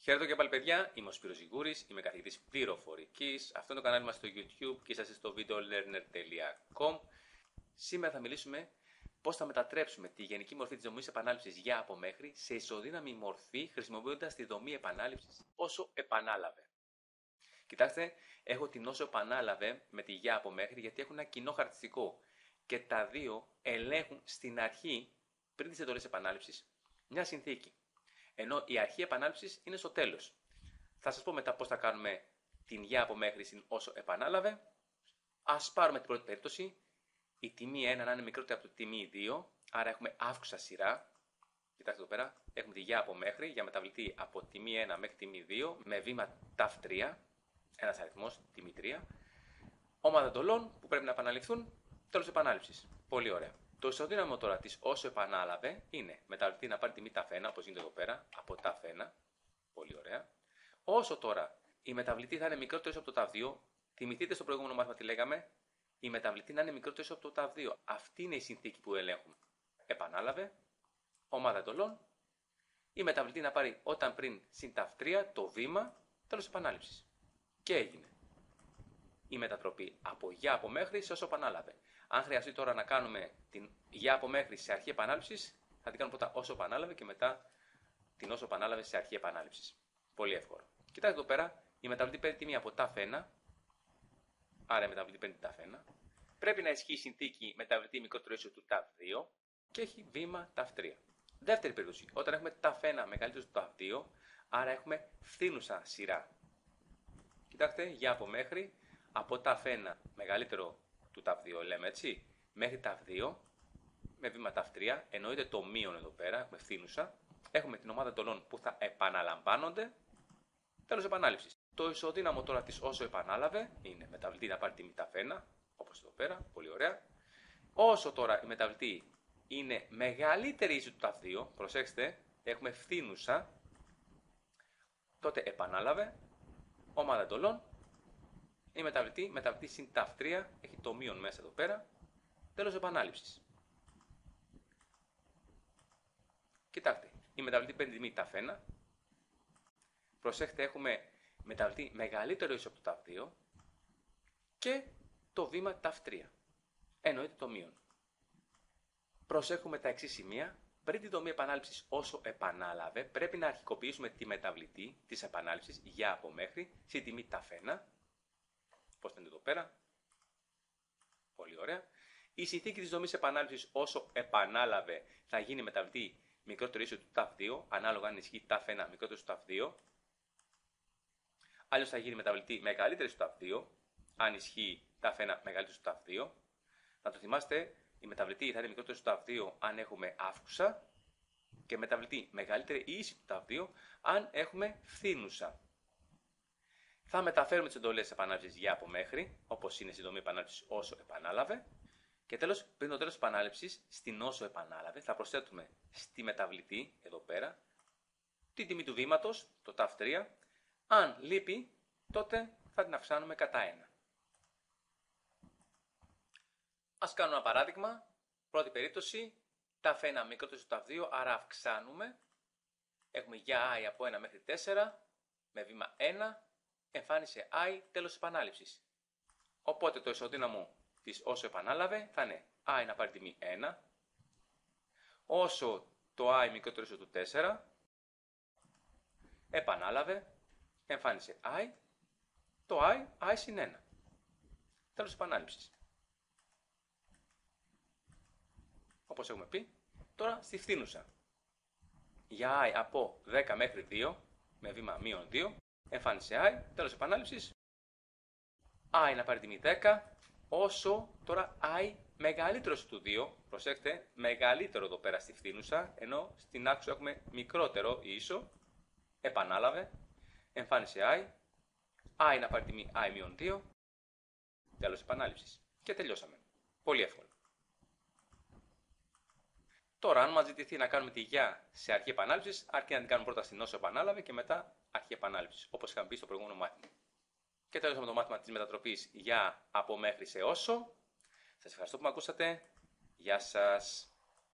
Χαίρετε και πάλι παιδιά, είμαι ο Σπύρος Ζιγούρης, είμαι καθηγητής πληροφορικής. Αυτό είναι το κανάλι μας στο YouTube και είσαστε στο videolearner.com. Σήμερα θα μιλήσουμε πώς θα μετατρέψουμε τη γενική μορφή της δομής επανάληψης για από μέχρι σε ισοδύναμη μορφή χρησιμοποιώντας τη δομή επανάληψης όσο επανάλαβε. Κοιτάξτε, έχω την όσο επανάλαβε με τη για από μέχρι γιατί έχουν ένα κοινό χαρακτηριστικό και τα δύο ελέγχουν στην αρχή, πριν τις εντολές επανάληψης, μια συνθήκη. Ενώ η αρχή επανάληψης είναι στο τέλος. Θα σας πω μετά πώς θα κάνουμε την για από μέχρι στην όσο επανάλαβε. Ας πάρουμε την πρώτη περίπτωση. Η τιμή 1 να είναι μικρότερη από τη τιμή 2, άρα έχουμε αύξουσα σειρά. Κοιτάξτε εδώ πέρα, έχουμε τη για από μέχρι για μεταβλητή από τιμή 1 μέχρι τιμή 2 με βήμα ταφ 3, ένας αριθμός, τιμή 3. Ομάδα εντολών που πρέπει να επαναληφθούν, τέλος επανάληψης. Πολύ ωραία. Το ισοδύναμο τώρα της όσο επανάλαβε είναι μεταβλητή να πάρει τιμή ταφ 1, όπως γίνεται εδώ πέρα, από ταφ 1. Πολύ ωραία. Όσο τώρα η μεταβλητή θα είναι μικρότερη από το ταφ 2, θυμηθείτε στο προηγούμενο μάθημα τι λέγαμε, η μεταβλητή να είναι μικρότερη από το ταφ 2. Αυτή είναι η συνθήκη που ελέγχουμε. Επανάλαβε, ομάδα εντολών, η μεταβλητή να πάρει όταν πριν συν ταφ 3 το βήμα, τέλος επανάληψης. Και έγινε η μετατροπή από για από μέχρι σε όσο επανάλαβε. Αν χρειαστεί τώρα να κάνουμε την για από μέχρι σε αρχή επανάληψης, θα την κάνουμε πρώτα όσο επανάλαβε και μετά την όσο επανάλαβε σε αρχή επανάληψης. Πολύ εύκολο. Κοιτάξτε εδώ πέρα, η μεταβλητή παίρνει τιμή από ταφ 1, άρα η μεταβλητή παίρνει ταφ 1. Πρέπει να ισχύει η συνθήκη μεταβλητή μικρότερο ίσο του ταφ 2 και έχει βήμα ταφ 3. Δεύτερη περίπτωση, όταν έχουμε ταφ 1 μεγαλύτερο του ταφ 2, άρα έχουμε φθήνουσα σειρά. Κοιτάξτε, για από μέχρι, από ταφ 1 μεγαλύτερο του ταφ 2 λέμε έτσι, μέχρι ταφ 2 με βήμα ταφ 3, εννοείται το μείον εδώ πέρα, έχουμε φθήνουσα. Έχουμε την ομάδα εντολών που θα επαναλαμβάνονται, τέλος επανάληψης. Το ισοδύναμο τώρα της όσο επανάλαβε είναι μεταβλητή να πάρει τιμή ταφ 1, όπως εδώ πέρα, πολύ ωραία. Όσο τώρα η μεταβλητή είναι μεγαλύτερη ίσο του ταφ 2, προσέξτε, έχουμε φθήνουσα, τότε επανάλαβε, ομάδα εντολών, η μεταβλητή συν ταφ 3, έχει το μείον μέσα εδώ πέρα, τέλος επανάληψης. Κοιτάξτε, η μεταβλητή παίρνει τιμή ταφ 1, προσέξτε έχουμε μεταβλητή μεγαλύτερο ίσο από το ταφ 2 και το βήμα ταφ 3, εννοείται το μείον. Προσέχουμε τα εξής σημεία. Πριν τη δομή επανάληψης όσο επανάλαβε, πρέπει να αρχικοποιήσουμε τη μεταβλητή της επανάληψης για από μέχρι στη τιμή ταφ 1. Πώς φαίνεται εδώ πέρα. Πολύ ωραία. Η συνθήκη της δομής επανάληψης όσο επανάλαβε θα γίνει μεταβλητή μικρότερο ίσο του ταφ 2, ανάλογα αν ισχύει ταφ 1 μικρότερο του ταφ 2. Αλλιώς θα γίνει μεταβλητή μεγαλύτερη του ταφ 2, αν ισχύει ταφ 1 μεγαλύτερο του ταφ 2. Να το θυμάστε, η μεταβλητή θα είναι μικρότερη του ταφ 2 αν έχουμε αύξουσα και μεταβλητή μεγαλύτερη ή ίση του ταφ 2 αν έχουμε φθήνουσα. Θα μεταφέρουμε τις εντολές επανάληψης για από μέχρι, όπως είναι στη δομή επανάληψης όσο επανάλαβε. Και τέλος, πριν το τέλος της επανάληψης, στην όσο επανάλαβε, θα προσθέτουμε στη μεταβλητή, εδώ πέρα, την τιμή του βήματος, το ταφ 3. Αν λείπει, τότε θα την αυξάνουμε κατά 1. Ας κάνουμε ένα παράδειγμα. Πρώτη περίπτωση, ταφ 1 μικρότερο του ταφ 2, άρα αυξάνουμε. Έχουμε για i από 1 μέχρι 4, με βήμα 1, εμφάνισε i, τέλος επανάληψης. Οπότε το ισοδύναμο της όσο επανάλαβε θα είναι i να πάρει τιμή 1, όσο το i μικρότερο ίσο του 4, επανάλαβε, εμφάνισε i, το i συν 1, τέλος επανάληψης. Όπως έχουμε πει, τώρα στη φθήνουσα. Για i από 10 μέχρι 2, με βήμα μείον 2, εμφάνισε i, τέλος επανάληψης. i να πάρει τιμή 10, όσο τώρα i μεγαλύτερο του 2, προσέξτε, μεγαλύτερο εδώ πέρα στη φθήνουσα, ενώ στην άξονα έχουμε μικρότερο ίσο, επανάλαβε, εμφάνισε i να πάρει τιμή i μείον 2, τέλος επανάληψης. Και τελειώσαμε. Πολύ εύκολο. Τώρα, αν μας ζητηθεί να κάνουμε τη για σε αρχή επανάληψης, αρκεί να την κάνουμε πρώτα στην όσο επανάλαβε και μετά αρχή επανάληψης, όπως είχαμε πει στο προηγούμενο μάθημα. Και τελειώσαμε το μάθημα της μετατροπής για από μέχρι σε όσο. Σας ευχαριστώ που με ακούσατε. Γεια σας.